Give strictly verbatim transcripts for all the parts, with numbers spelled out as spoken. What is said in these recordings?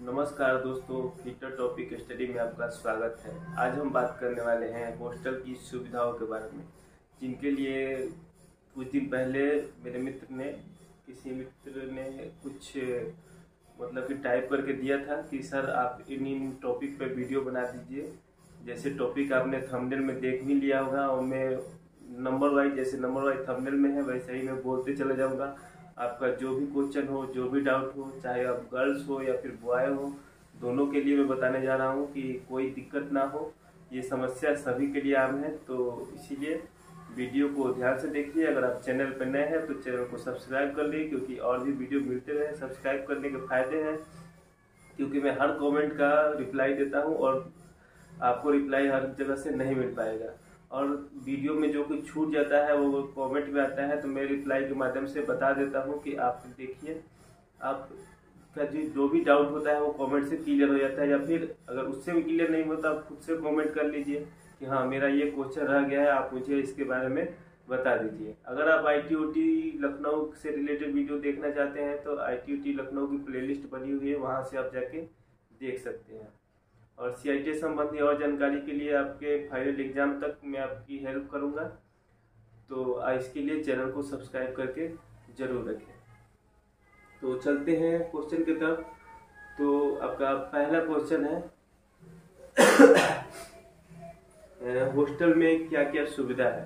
नमस्कार दोस्तों, future topic study में आपका स्वागत है। आज हम बात करने वाले हैं हॉस्टल की सुविधाओं के बारे में, जिनके लिए कुछ दिन पहले मेरे मित्र ने किसी मित्र ने कुछ मतलब कि टाइप करके दिया था कि सर आप इन इन टॉपिक पे वीडियो बना दीजिए। जैसे टॉपिक आपने थंबनेल में देख भी लिया होगा और मैं नंबर वाइज जैसे नंबर वाइज थंबनेल में है वैसे ही मैं बोलते चले जाऊँगा। आपका जो भी क्वेश्चन हो, जो भी डाउट हो, चाहे आप गर्ल्स हो या फिर बॉय हो, दोनों के लिए मैं बताने जा रहा हूँ कि कोई दिक्कत ना हो। ये समस्या सभी के लिए आम है, तो इसीलिए वीडियो को ध्यान से देखिए। अगर आप चैनल पर नए हैं तो चैनल को सब्सक्राइब कर लीजिए, क्योंकि और भी वीडियो मिलते रहे। सब्सक्राइब करने के फायदे हैं क्योंकि मैं हर कमेंट का रिप्लाई देता हूँ और आपको रिप्लाई हर जगह से नहीं मिल पाएगा। और वीडियो में जो कुछ छूट जाता है वो कमेंट में आता है, तो मैं रिप्लाई के माध्यम से बता देता हूँ कि आप देखिए, आपका जो भी डाउट होता है वो कमेंट से क्लियर हो जाता है। या फिर अगर उससे भी क्लियर नहीं होता आप खुद से कमेंट कर लीजिए कि हाँ मेरा ये क्वेश्चन रह गया है, आप मुझे इसके बारे में बता दीजिए। अगर आप I T O T Lucknow से रिलेटेड वीडियो देखना चाहते हैं तो I T O T Lucknow की प्लेलिस्ट बनी हुई है, वहाँ से आप जाके देख सकते हैं। और सी आई टी संबंधी और जानकारी के लिए आपके फाइनल एग्जाम तक मैं आपकी हेल्प करूंगा, तो इसके लिए चैनल को सब्सक्राइब करके जरूर रखें। तो चलते हैं क्वेश्चन की तरफ। तो आपका पहला क्वेश्चन है हॉस्टल में क्या क्या सुविधा है।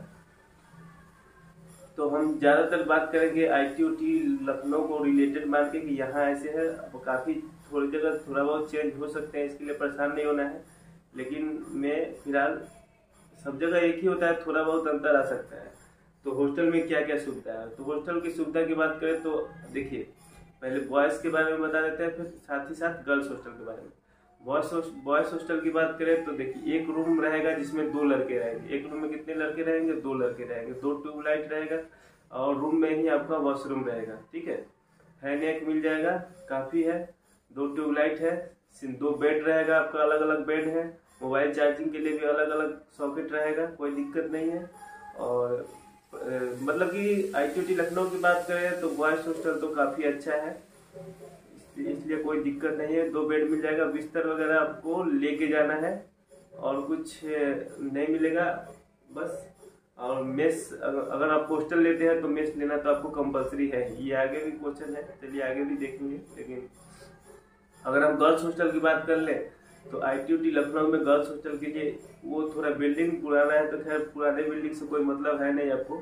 तो हम ज़्यादातर बात करेंगे I T O T Lucknow को रिलेटेड मान के कि यहाँ ऐसे है। अब काफ़ी थोड़ी जगह थोड़ा बहुत चेंज हो सकते हैं, इसके लिए परेशान नहीं होना है। लेकिन मैं फिलहाल सब जगह एक ही होता है, थोड़ा बहुत अंतर आ सकता है। तो हॉस्टल में क्या क्या सुविधा है। तो हॉस्टल की सुविधा की बात करें तो देखिए, पहले बॉयज़ के बारे में बता देते हैं, फिर साथ ही साथ गर्ल्स हॉस्टल के बारे में। बॉयज़ बॉयज़ हॉस्टल की बात करें तो देखिए, एक रूम रहेगा जिसमें दो लड़के रहेंगे। एक रूम में कितने लड़के रहेंगे? दो लड़के रहेंगे। दो ट्यूबलाइट रहेगा और रूम में ही आपका वॉशरूम रहेगा। ठीक है, फैन एक मिल जाएगा, काफ़ी है। दो ट्यूबलाइट है, दो बेड रहेगा आपका, अलग अलग बेड है। मोबाइल चार्जिंग के लिए भी अलग अलग सॉकेट रहेगा, कोई दिक्कत नहीं है। और ए, मतलब कि I T O T Lucknow की बात करें तो बॉयज़ हॉस्टल तो काफ़ी अच्छा है, इसलिए कोई दिक्कत नहीं है। दो बेड मिल जाएगा, बिस्तर वगैरह आपको लेके जाना है और कुछ नहीं मिलेगा बस। और मेस, अगर आप हॉस्टल लेते हैं तो मेस लेना तो आपको कंपलसरी है। ये आगे भी क्वेश्चन है, चलिए आगे भी देखेंगे। लेकिन अगर हम गर्ल्स हॉस्टल की बात कर लें तो I T O T Lucknow में गर्ल्स हॉस्टल के लिए वो थोड़ा बिल्डिंग पुराना है, तो खैर पुराने बिल्डिंग से कोई मतलब है नहीं आपको।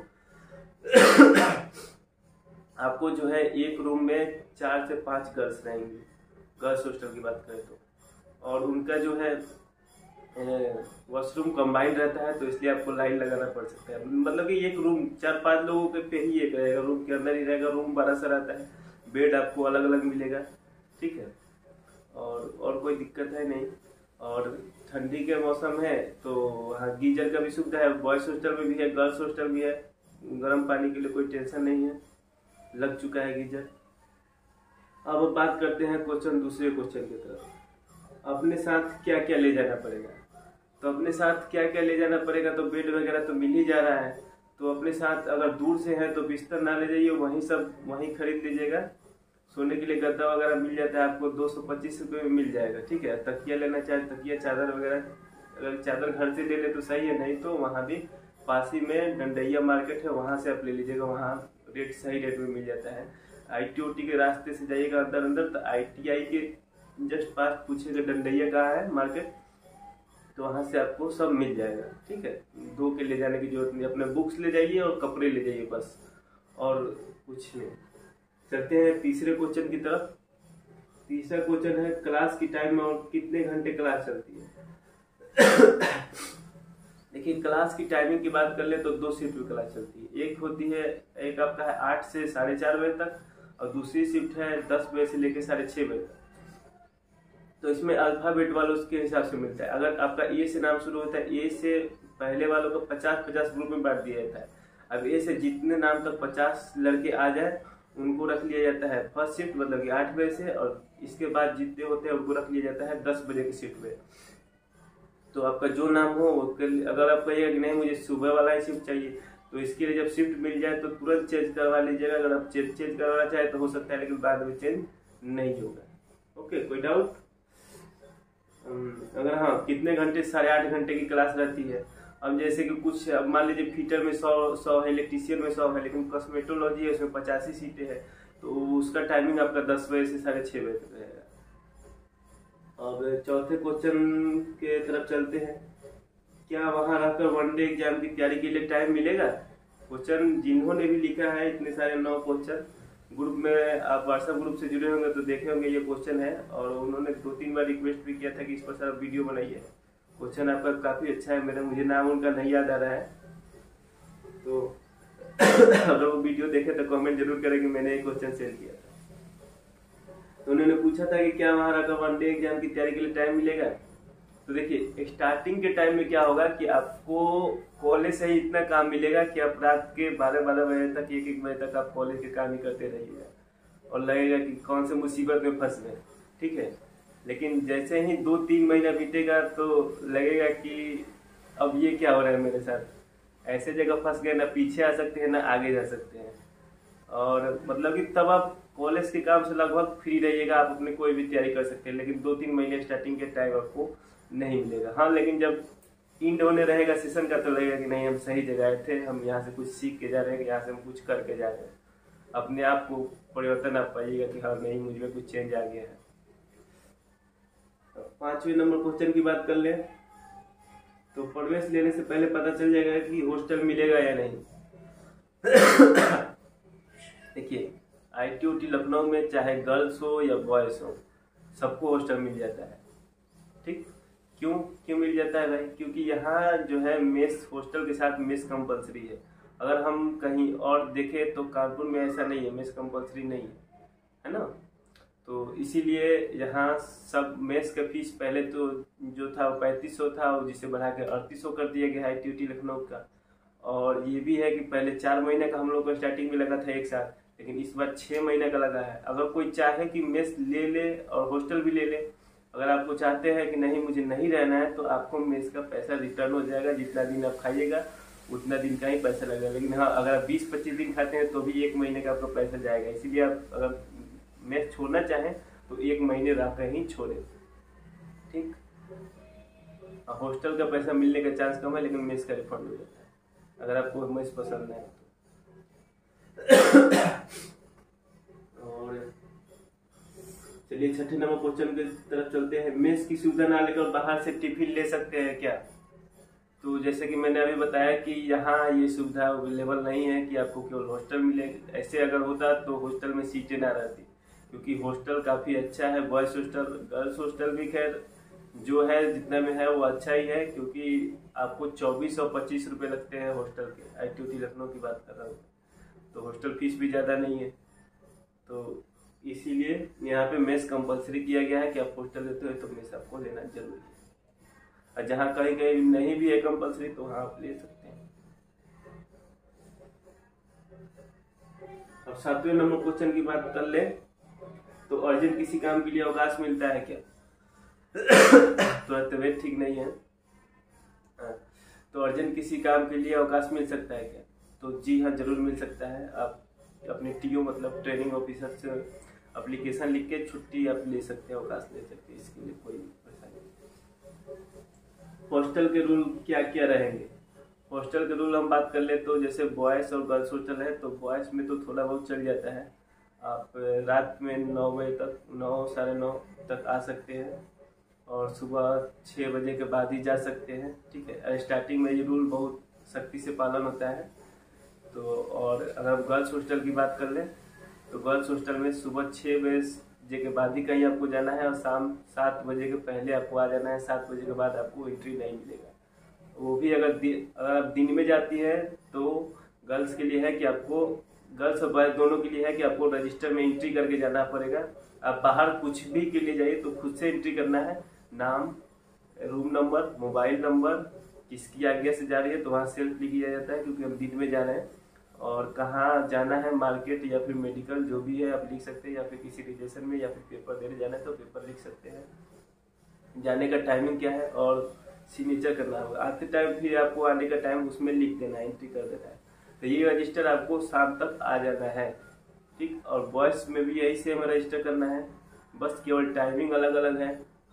आपको जो है एक रूम में चार से पांच गर्ल्स रहेंगी गर्ल्स हॉस्टल की बात करें तो। और उनका जो है वॉशरूम कंबाइंड रहता है, तो इसलिए आपको लाइन लगाना पड़ सकता है। मतलब कि एक रूम चार पांच लोगों के पे ही एक रहेगा, रूम के अंदर ही रहेगा। रूम बड़ा सा रहता है, बेड आपको अलग अलग मिलेगा। ठीक है, और और कोई दिक्कत है नहीं। और ठंडी के मौसम है तो वहाँ गीजर का भी सुविधा है। बॉयज़ हॉस्टल में भी है, गर्ल्स हॉस्टल भी है। गर्म पानी के लिए कोई टेंशन नहीं है, लग चुका है गीजर। अब बात करते हैं क्वेश्चन दूसरे क्वेश्चन की तरफ। अपने साथ क्या क्या ले जाना पड़ेगा। तो अपने साथ क्या क्या ले जाना पड़ेगा, तो बेड वगैरह तो मिल ही जा रहा है। तो अपने साथ अगर दूर से है तो बिस्तर ना ले जाइए, वहीं सब वहीं खरीद लीजिएगा। सोने के लिए गद्दा वगैरह मिल जाता है आपको, दो सौ पच्चीस रुपये में मिल जाएगा। ठीक है, तकिया लेना चाहे तकिया, चादर वगैरह, अगर चादर घर से ले ले तो सही है, नहीं तो वहाँ भी पास ही में डंडैया मार्केट है, वहाँ से आप ले लीजिएगा। वहाँ रेट सही रेट में मिल जाता है। आई टी ओ टी के रास्ते से जाइएगा अंदर अंदर तो आई टी आई के जस्ट पास पूछिएगा डंडैया कहाँ है मार्केट, तो वहाँ से आपको सब मिल जाएगा। ठीक है, दो के ले जाने की जरूरत नहीं, अपने बुक्स ले जाइए और कपड़े ले जाइए बस, और कुछ नहीं। चलते हैं तीसरे क्वेश्चन की तरफ। तीसरा क्वेश्चन है क्लास की टाइम में और कितने घंटे क्लास चलती है। देखिए, क्लास की टाइमिंग की बात कर ले तो दो शिफ्ट में क्लास चलती है। एक होती है, एक आपका है आठ से साढ़े चार बजे तक, और दूसरी शिफ्ट है दस बजे से लेकर साढ़े छः बजे तक। तो इसमें अल्फाबेट वालों के हिसाब से मिलता है। अगर आपका ए से नाम शुरू होता है, ए से पहले वालों को पचास पचास ग्रुप में बांट दिया जाता है। अब ए से जितने नाम तक पचास लड़के आ जाए उनको रख लिया जाता है फर्स्ट शिफ्ट, मतलब कि आठ बजे से, और इसके बाद जितने होते हैं उनको रख लिया जाता है दस बजे की शिफ्ट में। तो आपका जो नाम हो, अगर आप कहिएगा कि नहीं मुझे सुबह वाला ही शिफ्ट चाहिए, तो इसके लिए जब शिफ्ट मिल जाए तो तुरंत चेंज करवा लीजिएगा। अगर आप चेंज चेंज करवाना चाहे तो हो सकता है, लेकिन बाद में चेंज नहीं होगा। ओके, कोई डाउट। अगर हाँ कितने घंटे, साढ़े आठ घंटे की क्लास रहती है। अब जैसे कि कुछ, अब मान लीजिए फिटर में सौ सौ है, इलेक्ट्रीशियन में सौ है, लेकिन कॉस्मेटोलॉजी है उसमें पचासी सीटें है, तो उसका टाइमिंग आपका दस बजे से साढ़े छः बजे तक रहेगा। अब चौथे क्वेश्चन के तरफ चलते हैं, क्या वहां रहकर वनडे एग्जाम की तैयारी के लिए टाइम मिलेगा? क्वेश्चन जिन्होंने भी लिखा है इतने सारे नौ क्वेश्चन, ग्रुप में आप व्हाट्सएप ग्रुप से जुड़े होंगे तो देखे होंगे ये क्वेश्चन है, और उन्होंने दो तीन बार रिक्वेस्ट भी किया था कि इस पर सर वीडियो बनाइए। क्वेश्चन आपका काफी अच्छा है, मेरा मुझे नाम उनका नहीं याद आ रहा है, तो अगर वो वीडियो देखे तो कमेंट जरूर करें कि मैंने ये क्वेश्चन सेंड किया था। तो उन्होंने पूछा था कि क्या वहां रहकर वनडे एग्जाम की तैयारी के लिए टाइम मिलेगा? तो देखिए स्टार्टिंग के टाइम में क्या होगा कि आपको कॉलेज से ही इतना काम मिलेगा कि आप रात के बारह बारह बजे तक, एक एक बजे तक आप कॉलेज के काम ही करते रहिएगा और लगेगा कि कौन से मुसीबत में फंस गए, ठीक है। लेकिन जैसे ही दो तीन महीना बीतेगा तो लगेगा कि अब ये क्या हो रहा है मेरे साथ, ऐसे जगह फंस गए, ना पीछे आ सकते हैं ना आगे जा सकते हैं। और मतलब कि तब आप कॉलेज के काम से लगभग फ्री रहिएगा, आप अपने कोई भी तैयारी कर सकते हैं, लेकिन दो तीन महीने स्टार्टिंग के टाइम आपको नहीं मिलेगा। हाँ लेकिन जब इंड होने रहेगा सेशन का तो लगेगा कि नहीं हम सही जगह थे, हम यहाँ से कुछ सीख के जा रहे हैं, यहाँ से हम कुछ करके जा रहे हैं, अपने आप को परिवर्तन आप पाइएगा कि हाँ नहीं मुझ में कुछ चेंज आ गया है। पांचवें नंबर क्वेश्चन की बात कर ले तो प्रवेश लेने से पहले पता चल जाएगा कि हॉस्टल मिलेगा या नहीं। देखिए I T O T Lucknow में चाहे गर्ल्स हो या बॉयज हो सबको हॉस्टल मिल जाता है, ठीक। क्यों क्यों मिल जाता है भाई? क्योंकि यहाँ जो है मेस, हॉस्टल के साथ मेस कंपलसरी है। अगर हम कहीं और देखें तो कानपुर में ऐसा नहीं है, मेस कंपलसरी नहीं है, है ना। तो इसीलिए यहाँ सब मेस का फीस पहले तो जो था वो पैंतीस सौ था, जिसे बढ़ा के अड़तीस सौ कर दिया गया I T O T Lucknow का। और ये भी है कि पहले चार महीने का हम लोग को स्टार्टिंग में लगा था एक साथ, लेकिन इस बार छः महीने का लगा है। अगर कोई चाहे कि मेस ले ले और हॉस्टल भी ले ले, अगर आपको चाहते हैं कि नहीं मुझे नहीं रहना है, तो आपको मेस का पैसा रिटर्न हो जाएगा, जितना दिन आप खाइएगा उतना दिन का ही पैसा लगेगा। लेकिन हाँ अगर आप बीस पच्चीस दिन खाते हैं तो भी एक महीने का आपका पैसा जाएगा। इसीलिए आप अगर मेस छोड़ना चाहें तो एक महीने रह कर ही छोड़े, ठीक। हॉस्टल का पैसा मिलने का चांस कम है, लेकिन मेस का रिफंड हो जाता है अगर आपको मेस पसंद है तो। और चलिए छठे नंबर क्वेश्चन की तरफ चलते हैं, मेस की सुविधा ना लेकर बाहर से टिफिन ले सकते हैं क्या? तो जैसे कि मैंने अभी बताया कि यहाँ ये सुविधा अवेलेबल नहीं है कि आपको केवल हॉस्टल मिले। ऐसे अगर होता तो हॉस्टल में सीटें ना रहती, क्योंकि हॉस्टल काफ़ी अच्छा है, बॉयज़ हॉस्टल, गर्ल्स हॉस्टल भी खैर जो है जितना में है वो अच्छा ही है, क्योंकि आपको चौबीस और पच्चीस रुपये लगते हैं हॉस्टल के। I T O T Lucknow की बात कर रहा हूँ, तो हॉस्टल फीस भी ज़्यादा नहीं है, तो इसीलिए यहाँ पे मेस कंपलसरी किया गया है कि आप हॉस्टल लेते हो तो मेस आपको लेना जरूरी है। और जहाँ कहीं कहीं नहीं भी है कंपलसरी तो वहाँ आप ले सकते हैं। अब सातवें नंबर क्वेश्चन की बात कर ले तो अर्जेंट किसी काम के लिए अवकाश मिलता है क्या? तो तबीयत ठीक नहीं है तो अर्जेंट किसी काम के लिए अवकाश मिल सकता है क्या? तो जी हाँ जरूर मिल सकता है। आप अपने टी ओ मतलब ट्रेनिंग ऑफिसर से एप्लीकेशन लिख के छुट्टी आप ले सकते हैं, अवकाश ले सकते हैं, इसके लिए कोई परेशानी नहीं। हॉस्टल के रूल क्या क्या रहेंगे? हॉस्टल के रूल हम बात कर ले तो जैसे बॉयज़ और गर्ल्स हॉस्टल है तो बॉयज़ में तो थोड़ा बहुत चल जाता है, आप रात में नौ बजे तक, नौ साढ़े नौ तक आ सकते हैं और सुबह छः बजे के बाद ही जा सकते हैं, ठीक है। स्टार्टिंग में ये रूल बहुत सख्ती से पालन होता है। तो और अगर गर्ल्स हॉस्टल की बात कर लें तो गर्ल्स हॉस्टल में सुबह छः बजे के बाद ही कहीं आपको जाना है और शाम सात बजे के पहले आपको आ जाना है। सात बजे के बाद आपको एंट्री नहीं मिलेगा। वो भी अगर अगर आप दिन में जाती है तो गर्ल्स के लिए है कि आपको, गर्ल्स और बॉयज दोनों के लिए है कि आपको रजिस्टर में एंट्री करके जाना पड़ेगा। आप बाहर कुछ भी के लिए जाइए तो खुद से एंट्री करना है, नाम, रूम नंबर, मोबाइल नंबर, किसकी आज्ञा से जा रही है तो वहाँ सेल्फ लिख दिया जाता है, क्योंकि हम दिन में जा रहे हैं। और कहाँ जाना है, मार्केट या फिर मेडिकल जो भी है आप लिख सकते हैं, या फिर किसी रिलेशन में या फिर पेपर देने जाना है तो पेपर लिख सकते हैं। जाने का टाइमिंग क्या है और सिग्नेचर करना होगा। आते टाइम फिर आपको आने का टाइम उसमें लिख देना है, एंट्री कर देना है। तो ये रजिस्टर आपको शाम तक आ जाना है, ठीक। और बॉयज़ में भी यही सेम रजिस्टर करना है, बस केवल टाइमिंग अलग अलग है।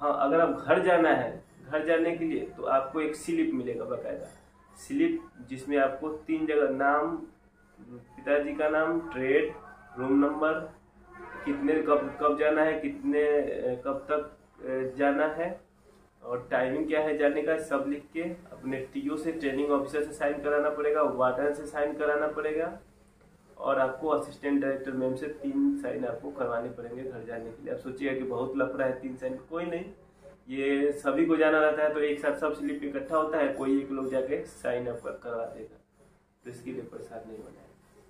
हाँ, अगर आप घर जाना है, घर जाने के लिए तो आपको एक स्लिप मिलेगा बकायदा, स्लिप जिसमें आपको तीन जगह नाम, पिताजी का नाम, ट्रेड, रूम नंबर, कितने कब कब जाना है, कितने कब तक जाना है और टाइमिंग क्या है जाने का, सब लिख के अपने टीओ से, ट्रेनिंग ऑफिसर से साइन कराना पड़ेगा, वार्डन से साइन कराना पड़ेगा और आपको असिस्टेंट डायरेक्टर मैम से तीन साइन आपको करवाने पड़ेंगे घर जाने के लिए। आप सोचिएगा कि बहुत लफड़ा है तीन साइन, कोई नहीं, ये सभी को जाना रहता है तो एक साथ सब स्लिप इकट्ठा होता है, कोई एक लोग जाके साइन अप करवा देगा, तो इसके लिए परेशान नहीं होना है।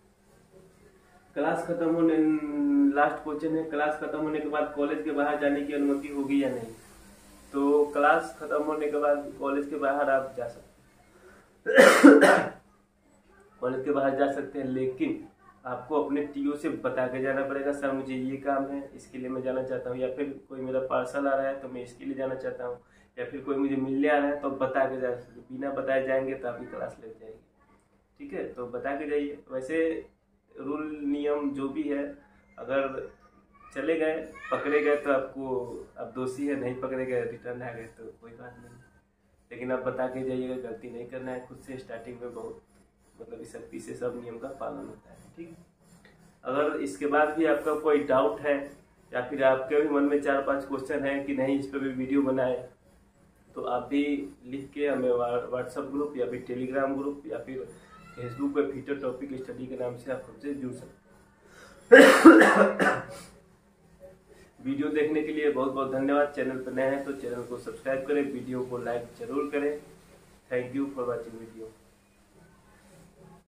क्लास खत्म होने, लास्ट क्वेश्चन है, क्लास खत्म होने के बाद कॉलेज के बाहर जाने की अनुमति होगी या नहीं? तो क्लास खत्म होने के बाद कॉलेज के बाहर आप जा सकते हैं कॉलेज के बाहर जा सकते हैं, लेकिन आपको अपने टीओ से बता के जाना पड़ेगा, सर मुझे ये काम है इसके लिए मैं जाना चाहता हूँ, या फिर कोई मेरा पार्सल आ रहा है तो मैं इसके लिए जाना चाहता हूँ, या फिर कोई मुझे मिलने आ रहा है तो बता के जा सकते। बिना बताए जाएंगे तो आपकी क्लास लग जाएगी, ठीक है, तो बता के जाइए। वैसे रूल नियम जो भी है, अगर चले गए पकड़े गए तो आपको, आप दोषी है, नहीं पकड़े गए रिटर्न आ गए तो कोई बात नहीं, लेकिन आप बता के जाइएगा, गलती नहीं करना है खुद से। स्टार्टिंग में बहुत मतलब सख्ती से सब नियम का पालन होता है, ठीक है। अगर इसके बाद भी आपका कोई डाउट है या फिर आपके भी मन में चार पांच क्वेश्चन है कि नहीं इस पर भी वीडियो बनाए, तो आप भी लिख के हमें व्हाट्सएप ग्रुप या फिर टेलीग्राम ग्रुप या फिर फेसबुक पे फ्यूचर टॉपिक स्टडी के नाम से आप हमसे जुड़ सकते हैं। वीडियो देखने के लिए बहुत बहुत धन्यवाद। चैनल पर नए हैं तो चैनल को सब्सक्राइब करें, वीडियो को लाइक जरूर करें। Thank you for watching video.